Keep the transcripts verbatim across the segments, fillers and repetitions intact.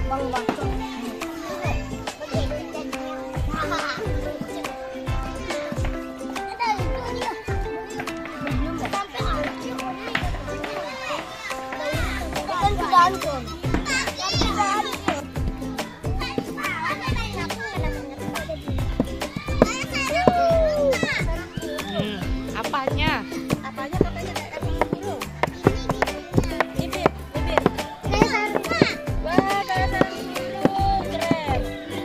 Apanya? Apanya katanya kayak dulu. Bibir, bibir. Wah, kayak sarang dulu, keren.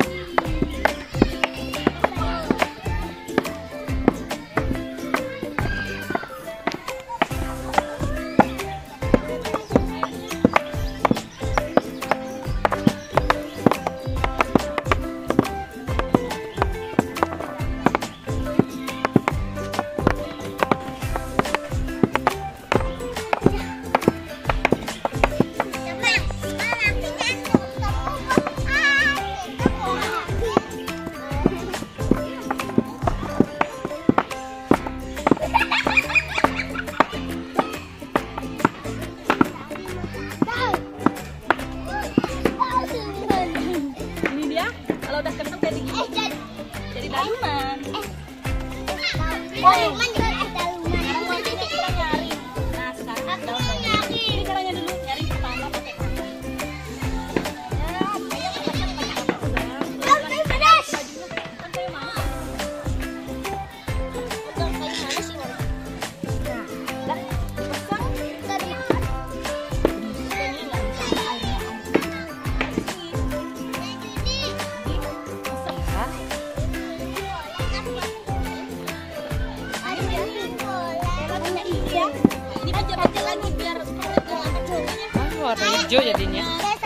Kalau udah kentut jadi gini. Eh, jadi, jadi daluman. Eh, daluman juga eh daluman. Sekarang ini kita nyari. Nah, sekarang aku mau nyari. Ini caranya dulu nyari pertama pakai tangan. Ya, kayak pakai pakai pedas. Kan saya mau. Udah kayak mana sih, Mama? Nah, dah pasang tadi. Ini enggak bisa airnya. Ini baca-baca lagi biar Ah, warna hijau jadinya.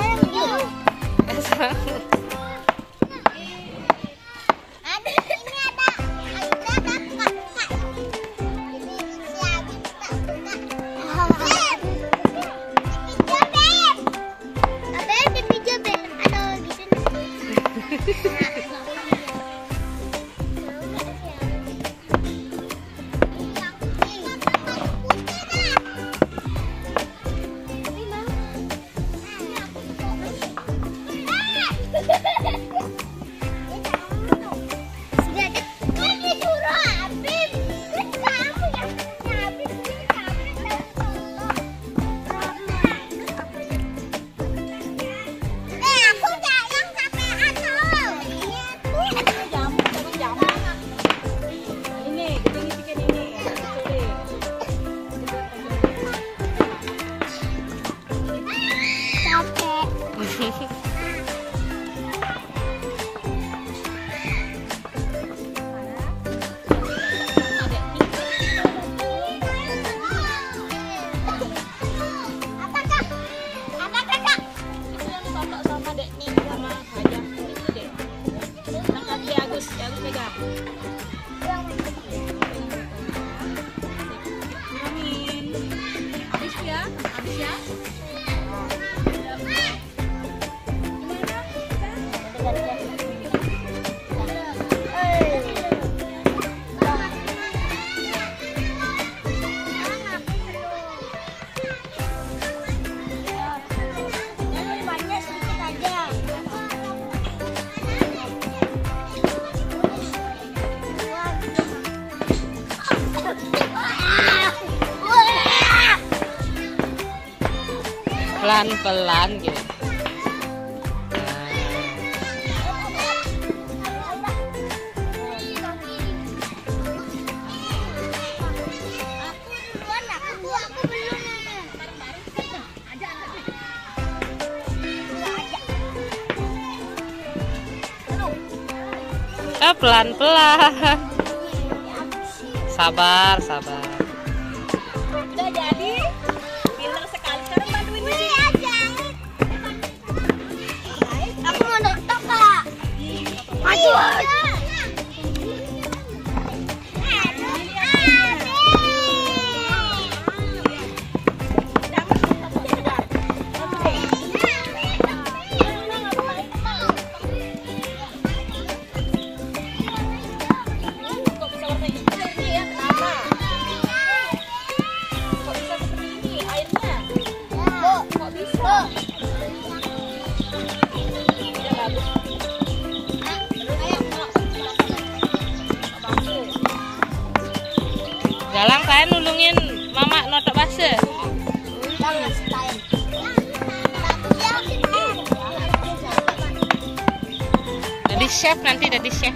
Pelan-pelan gitu. Ah, pelan-pelan. Sabar, sabar. Udah jadi. Pinter sekali. Sekarang bantuin Misi. Aku mau nonton, Kak. Maju. Kok bisa warna hijau ini ya? Kenapa? Kok bisa Galang saya nulungin mama notok base. Jadi chef nanti jadi chef.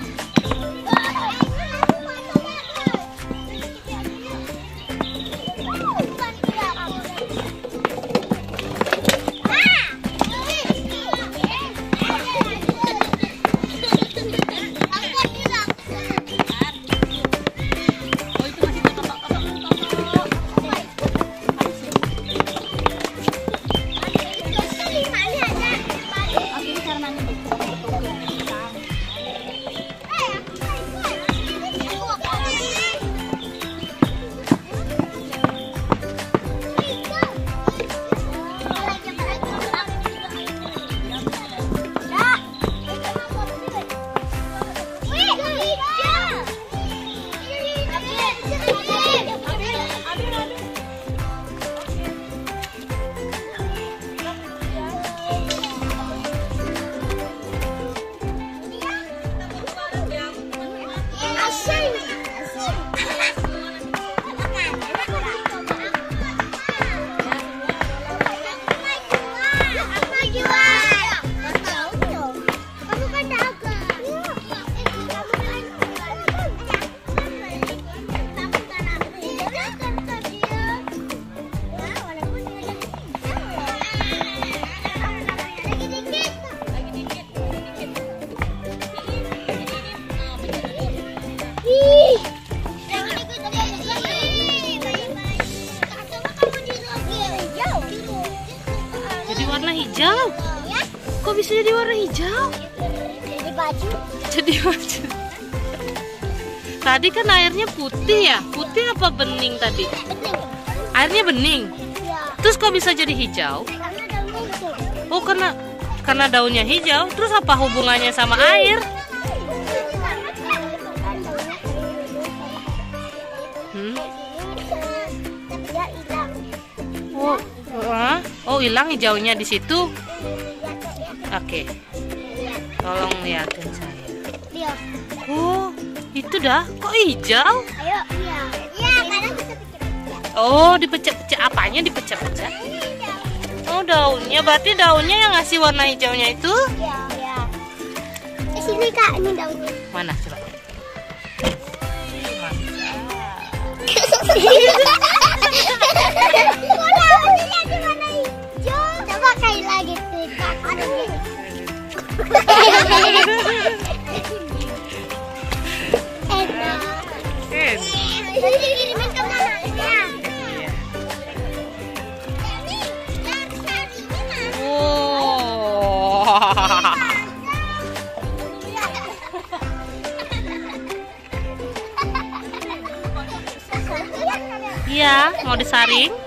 Jadi warna hijau. Kok bisa jadi warna hijau? Jadi baju. Jadi baju. Tadi kan airnya putih ya? Putih apa bening tadi? Bening. Airnya bening. Ya. Terus kok bisa jadi hijau? Karena daunnya hijau. Oh, karena karena daunnya hijau. Terus apa hubungannya sama air? Hmm? Dia hilang. Oh, uh, oh hilang hijaunya di situ. Oke, tolong lihatin saya. Lihat. Oh, itu dah. Kok hijau? Ayo, iya. Iya, karena kita pikir. Oh, dipecah-pecah. Apanya dipecah-pecah? Oh, daunnya. Berarti daunnya yang ngasih warna hijaunya itu? Iya. Iya. Di sini Kak, ini daunnya. Mana coba? Coba kayak lagi tuh Kak. Ada gitu. Enak. Eh, Jadi dikirimin ke mamanya. wow. Iya, mau disaring?